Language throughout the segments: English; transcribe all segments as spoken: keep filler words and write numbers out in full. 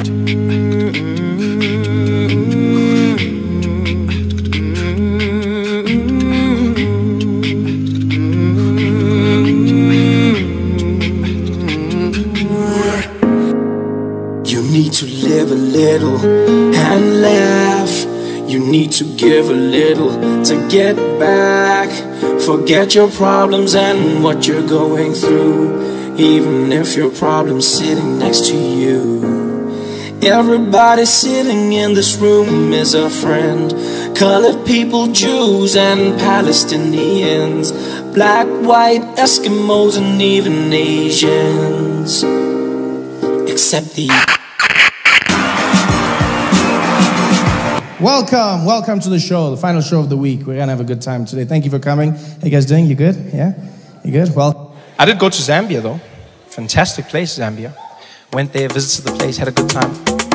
You need to live a little and laugh. You need to give a little to get back. Forget your problems and what you're going through, even if your problem's sitting next to you. Everybody sitting in this room is a friend. Colored people, Jews and Palestinians, black, white, Eskimos and even Asians, except the... Welcome, welcome to the show, the final show of the week. We're gonna have a good time today. Thank you for coming. How you guys doing? You good? Yeah? You good? Well, I did go to Zambia though. Fantastic place, Zambia. Went there, visited the place, had a good time.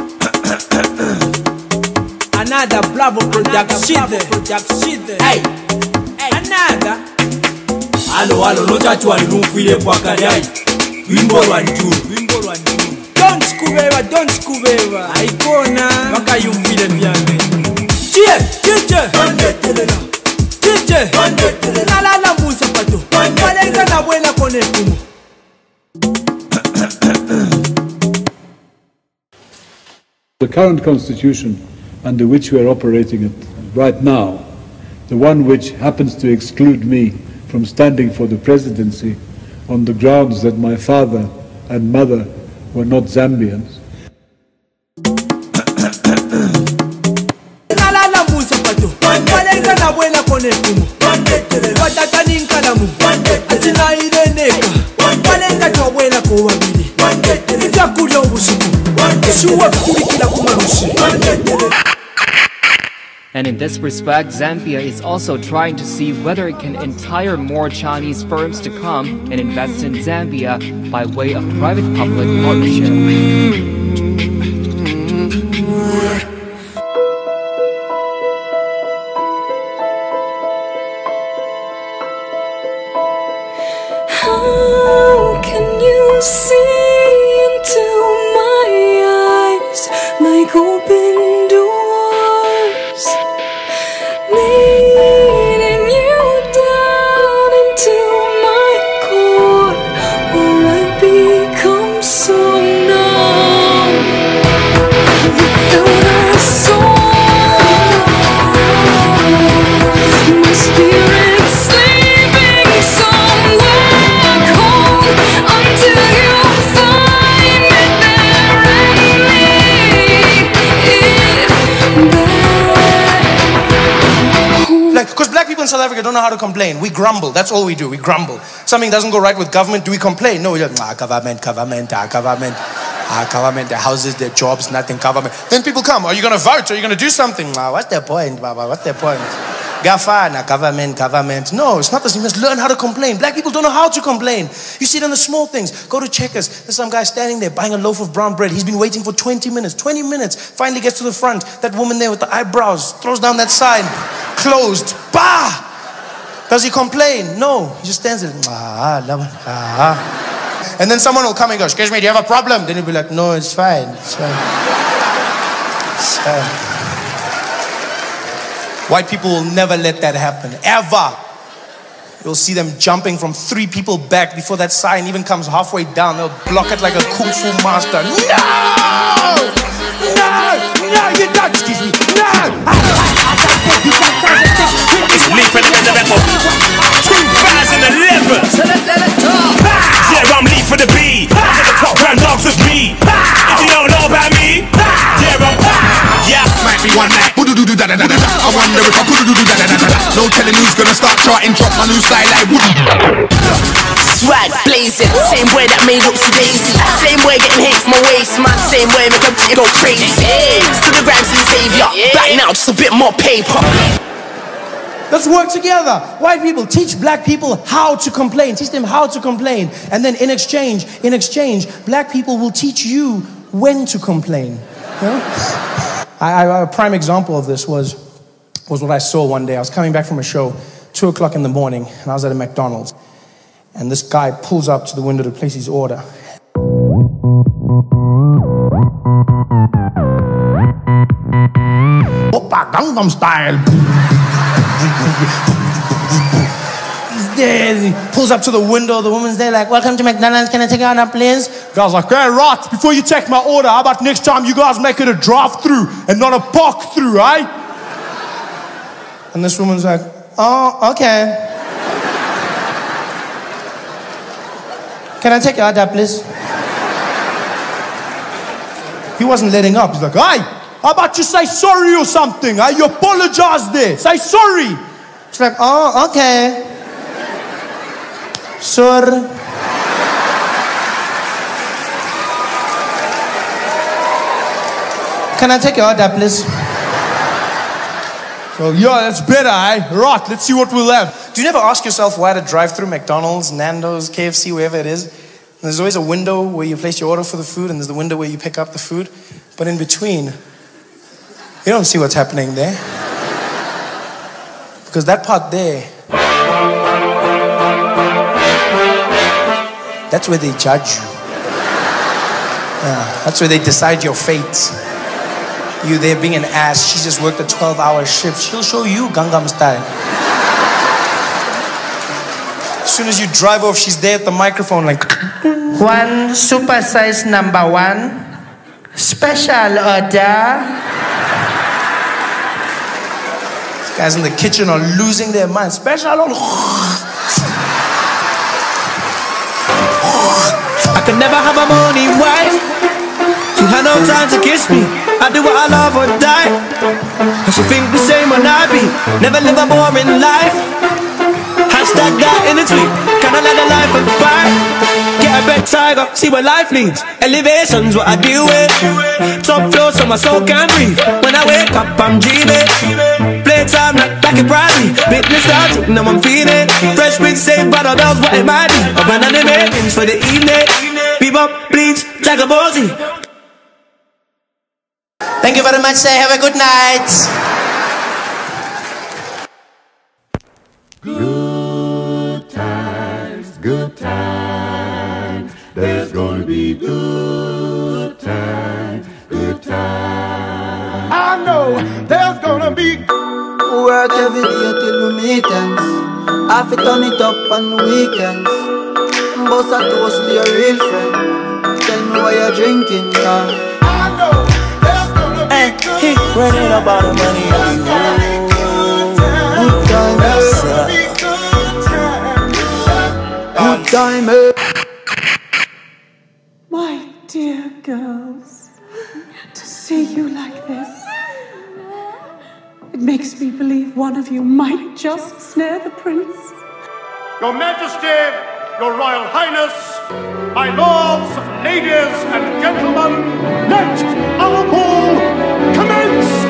Another Bravo production. Hey, another. Alo alo lotatu walumfile kwa kadai. Wimbo wa njuu, wimbo wa njuu. Don't skubeba, don't skubeba. Aikona waka yumfile byange. Tie, tie. Bande telela. Tie, bande telela. La la musa pato. Walenga na buena kone kumu. The current constitution under which we are operating it right now, the one which happens to exclude me from standing for the presidency on the grounds that my father and mother were not Zambians. And in this respect, Zambia is also trying to see whether it can entice more Chinese firms to come and invest in Zambia by way of private-public partnership. How can you see into my eyes like open doors, leading you down into my core, where I become so numb without a soul, my spirit sleeping somewhere cold until you find me there and lead it back. Like, because black people in South Africa don't know how to complain. We grumble. That's all we do. We grumble. Something doesn't go right with government. Do we complain? No, we're like, ah, government, government, ah, government, ah, government, their houses, their jobs, nothing, government. Then people come. Are you going to vote? Are you going to do something? Ah, what's their point, Baba? What's their point? Gafana, government, government. No, it's not the same. You must learn how to complain. Black people don't know how to complain. You see it in the small things. Go to Checkers. There's some guy standing there buying a loaf of brown bread. He's been waiting for twenty minutes. twenty minutes. Finally gets to the front. That woman there with the eyebrows throws down that sign. Closed. Bah! Does he complain? No. He just stands there. Ah, ah. And then someone will come and go, excuse me, do you have a problem? Then he'll be like, no, it's fine. It's fine. It's fine. White people will never let that happen, ever. You'll see them jumping from three people back before that sign even comes halfway down. They'll block it like a kung fu master. No! No! No, you don't, excuse me. No! It's me for the record. twenty eleven. Yeah, I'm Lee for the B. I'm at the top round dogs with me. If you don't know about me, yeah, I'm yeah. Might be one night. I wonder if I could do that. No telling who's gonna start charting. Drop my new style like wood. Swag blazing, same way that made up to Daisy. Same way getting hate from my waist, man. Same way make a go crazy. Still the grams and savior. Back now, just a bit more paper. Let's work together. White people, teach black people how to complain. Teach them how to complain. And then in exchange, in exchange, black people will teach you when to complain. You know? I, I, a prime example of this was, was what I saw one day. I was coming back from a show, two o'clock in the morning, and I was at a McDonald's. And this guy pulls up to the window to place his order. Gangnam Style. He's there, and he pulls up to the window, the woman's there like, welcome to McDonald's, can I take you on that please? Guy's like, hey, right, before you take my order, how about next time you guys make it a drive-through and not a park-through, eh? And this woman's like, oh, okay. Can I take your order, please? He wasn't letting up. He's like, hey, how about you say sorry or something? Eh? You apologize there. Say sorry. She's like, oh, okay. Sorry. Can I take your order, please? So, yeah, that's better, eh? Right, let's see what we'll have. Do you never ask yourself why to drive through McDonald's, Nando's, K F C, wherever it is? And there's always a window where you place your order for the food, and there's the window where you pick up the food. But in between, you don't see what's happening there. Because that part there, that's where they judge you. Yeah, that's where they decide your fate. You there being an ass, she just worked a twelve hour shift. She'll show you Gangnam Style. As soon as you drive off, she's there at the microphone like, one super size number one, special order. These guys in the kitchen are losing their minds. Special order. I could never have a morning wife. She had no time to kiss me. I do what I love or die. And she think the same when I be. Never live a boring life. Hashtag that in the tweet. Can I live a life of fire? Get a bed tiger, see where life leads. Elevation's what I deal with. Top floor so my soul can breathe. When I wake up I'm dreaming. Playtime like back in Bradley. Bit nostalgic, now I'm feeling. Fresh with same butter bells, what it might be. I run on the makings for the evening. Bebop, bleach, like a ballsy. Thank you very much, sir. Have a good night. Good times, good times. There's gonna be good times, good times. I know there's gonna be work every day till we meet ends. I fit turn it up on weekends. Boss a toast to your real friend. Tell me why you're drinking, yeah. He running about the money on you. Good time, good time. My dear girls, to see you like this, it makes me believe one of you might just snare the prince. Your Majesty, Your Royal Highness, my lords, ladies, and gentlemen, let our ball commence!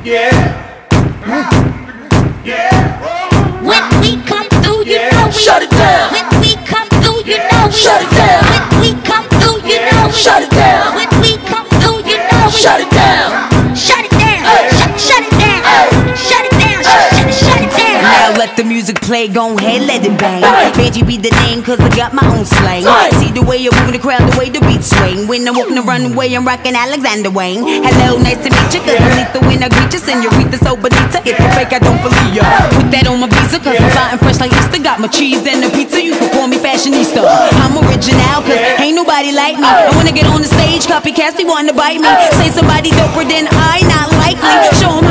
Yeah. Yeah. When we come through, you Yeah. know we Shut it down. When we come through, you know we Shut it down. When we come through, you Yeah. know we Shut it down. When we come through, you know we Shut it down. Shut it down. Hey. Shut, shut it down. Hey. Shut it down. Shut, shut, shut it down. Now let the music play, gon' ahead, let it bang. Benji be the name, cause I got my own slang. See the way you're moving the crowd, the way the beat swing. When I'm walking the runway, I'm rocking Alexander Wayne. Hello, nice to meet you, cause I'm lethal when I greet you. Senorita, so bonita, if you fake, I don't believe ya. Put that on my visa, cause I'm flying fresh like Easter. Got my cheese and the pizza, you can call me fashionista. I'm original, cause ain't nobody like me. And when I get on the stage, copycats, they wanna bite me. Say somebody doper than I, not likely. Show 'em